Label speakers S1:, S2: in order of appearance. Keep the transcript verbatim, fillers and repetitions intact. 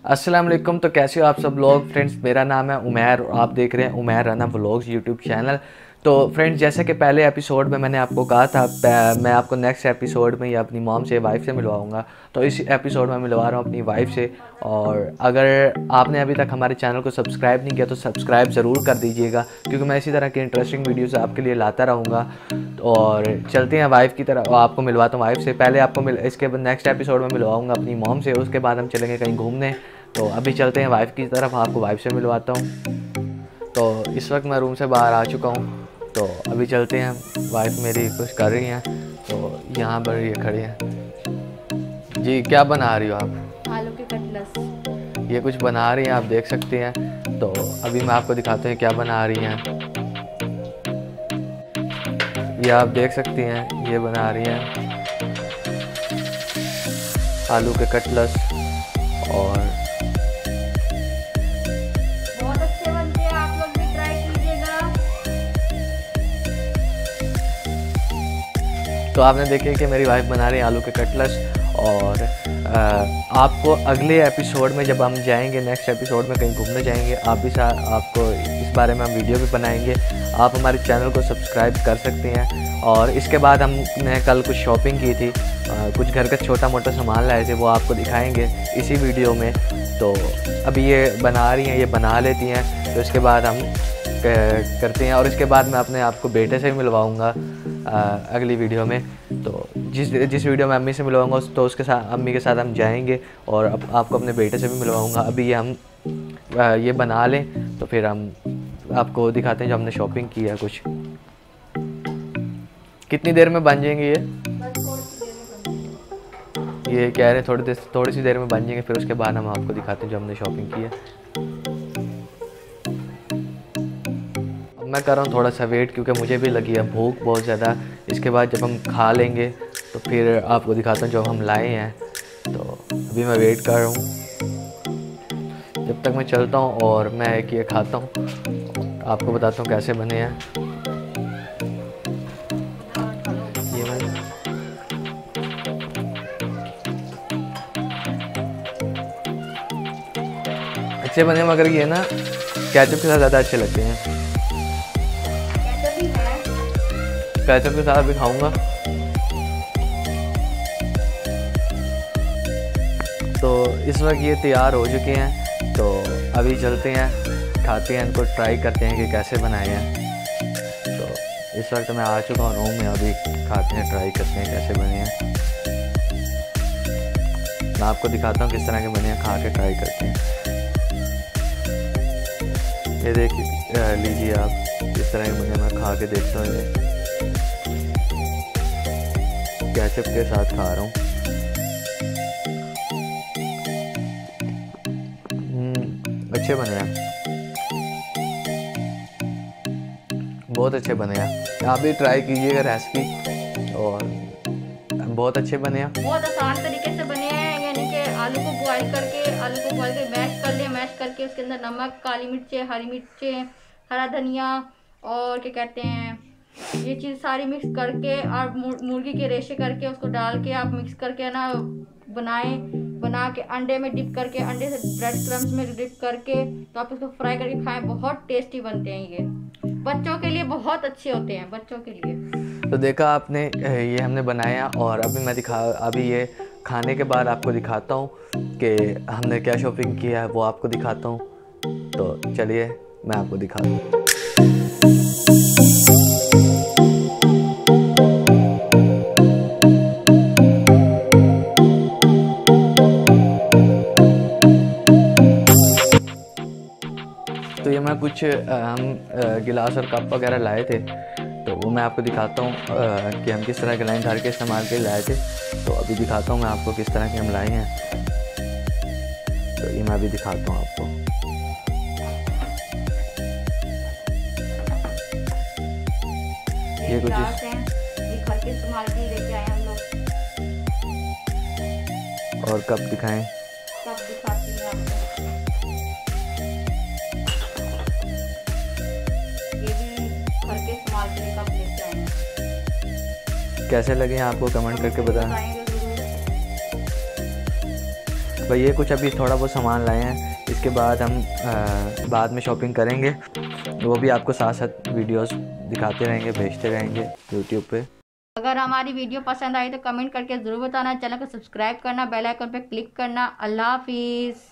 S1: अस्सलाम वालेकुम। तो कैसे हो आप सब लोग फ्रेंड्स। मेरा नाम है उमैर और आप देख रहे हैं Umair Rana vlogs YouTube channel. तो फ्रेंड्स, जैसे कि पहले एपिसोड में मैंने आपको कहा था मैं आपको नेक्स्ट एपिसोड में या अपनी मॉम से वाइफ से मिलवाऊंगा, तो इस एपिसोड में मिलवा रहा हूँ अपनी वाइफ से। और अगर आपने अभी तक हमारे चैनल को सब्सक्राइब नहीं किया तो सब्सक्राइब ज़रूर कर दीजिएगा, क्योंकि मैं इसी तरह की इंटरेस्टिंग वीडियोज़ आपके लिए लाता रहूँगा। और चलते हैं वाइफ की तरफ, आपको मिलवाता हूँ वाइफ से। पहले आपको मिल इसके बाद नेक्स्ट एपिसोड में मिलवाऊँगा अपनी मॉम से, उसके बाद हम चलेंगे कहीं घूमने। तो अभी चलते हैं वाइफ की तरफ, आपको वाइफ से मिलवाता हूँ। तो इस वक्त मैं रूम से बाहर आ चुका हूँ, तो अभी चलते हैं। वाइफ मेरी कुछ कर रही हैं, तो यहाँ पर ये खड़ी हैं। जी, क्या बना रही हो आप?
S2: आलू के कटलेट्स।
S1: ये कुछ बना रही हैं, आप देख सकते हैं। तो अभी मैं आपको दिखाते हैं क्या बना रही हैं। ये आप देख सकती हैं, ये बना रही हैं आलू के कटलेट्स। और
S2: बहुत अच्छे बनते हैं, आप लोग भी ट्राई कीजिएगा।
S1: तो आपने देखे कि मेरी वाइफ बना रही है आलू के कटलेट्स। और आ, आपको अगले एपिसोड में जब हम जाएंगे, नेक्स्ट एपिसोड में कहीं घूमने जाएंगे, आप भी साथ आपको इस बारे में हम वीडियो भी बनाएंगे। आप हमारे चैनल को सब्सक्राइब कर सकते हैं। और इसके बाद हमने कल कुछ शॉपिंग की थी, आ, कुछ घर का छोटा मोटा सामान लाए थे, वो आपको दिखाएंगे इसी वीडियो में। तो अभी ये बना रही हैं, ये बना लेती हैं, तो इसके बाद हम करते हैं। और इसके बाद मैं अपने आपको बेटे से भी मिलवाऊँगा अगली वीडियो में। तो जिस जिस वीडियो में अम्मी से मिलवाऊँगा तो उसके साथ अम्मी के साथ हम जाएंगे, और अब आपको अपने बेटे से भी मिलवाऊँगा। अभी ये हम आ, ये बना लें तो फिर हम आपको दिखाते हैं जो हमने शॉपिंग की है। कुछ कितनी देर में बन जाएंगे ये? ये कह रहे हैं थोड़ी देर थोड़ी सी देर में बन जाएंगे, फिर उसके बाद हम आपको दिखाते हैं जो हमने शॉपिंग की है। मैं कर रहा हूँ थोड़ा सा वेट, क्योंकि मुझे भी लगी है भूख बहुत ज़्यादा। इसके बाद जब हम खा लेंगे तो फिर आपको दिखाता हूँ जो हम लाए हैं। तो अभी मैं वेट कर रहा हूँ जब तक मैं चलता हूँ, और मैं एक ये खाता हूँ, आपको बताता हूँ कैसे बने हैं। ये मैं अच्छे बने, मगर ये ना केचप के साथ ज़्यादा अच्छे लगते हैं। केचप के साथ भी खाऊंगा। तो इस वक्त ये तैयार हो चुके हैं, तो अभी चलते हैं, खाते हैं, इनको ट्राई करते हैं कि कैसे बनाए हैं। तो इस वक्त मैं आ चुका हूँ रूम में, अभी खाते हैं, ट्राई करते हैं कैसे बने हैं। मैं आपको दिखाता हूँ किस तरह के बने हैं, खा के ट्राई करते हैं। ये देखिए, लीजिए आप किस तरह के बने, मैं खा के देखता हूँ। ये केचप के साथ खा रहा हूँ। अच्छे बने हैं, बहुत अच्छे बने हैं। आप भी ट्राई कीजिएगा रेसिपी, और बहुत अच्छे बने हैं।
S2: बहुत आसान तरीके से बने हैं, यानी कि आलू को बॉईल करके आलू को बॉईल करके मैश कर लिया, मैश करके उसके अंदर नमक, काली मिर्चें, हरी मिर्चें, हरा धनिया और क्या कहते हैं, ये चीज़ सारी मिक्स करके और मुर्गी के रेशे करके उसको डाल के आप मिक्स करके ना बनाएं। बना के अंडे में डिप करके, अंडे से ब्रेड क्रम्स में डिप करके तो आप इसको फ्राई करके खाएं, बहुत टेस्टी बनते हैं। ये बच्चों के लिए बहुत अच्छे होते हैं, बच्चों के लिए।
S1: तो देखा आपने, ये हमने बनाया। और अभी मैं दिखा अभी ये खाने के बाद आपको दिखाता हूँ कि हमने क्या शॉपिंग किया है, वो आपको दिखाता हूँ। तो चलिए मैं आपको दिखाता हूँ। तो ये मैं कुछ हम गिलास और कप वगैरह लाए थे, तो वो मैं आपको दिखाता हूँ कि हम किस तरह के लाइन धार के इस्तेमाल के लाए थे। तो अभी दिखाता हूँ मैं आपको किस तरह के हम लाए हैं। तो ये मैं अभी दिखाता हूँ आपको। ये कुछ
S2: घर के इस्तेमाल के लेके आए हम लोग।
S1: और कप दिखाएं।
S2: कप दिखाती हूँ आपको। कप लेके आए हैं।
S1: कैसे लगे हैं आपको कमेंट करके बताएं। भाई ये कुछ अभी थोड़ा बहुत सामान लाए हैं, इसके बाद हम आ, बाद में शॉपिंग करेंगे, वो भी आपको साथ साथ वीडियोस दिखाते रहेंगे, भेजते रहेंगे यूट्यूब पे।
S2: अगर हमारी वीडियो पसंद आई तो कमेंट करके ज़रूर बताना, चैनल को सब्सक्राइब करना, बेल आइकन पर क्लिक करना। अल्लाह हाफिज़।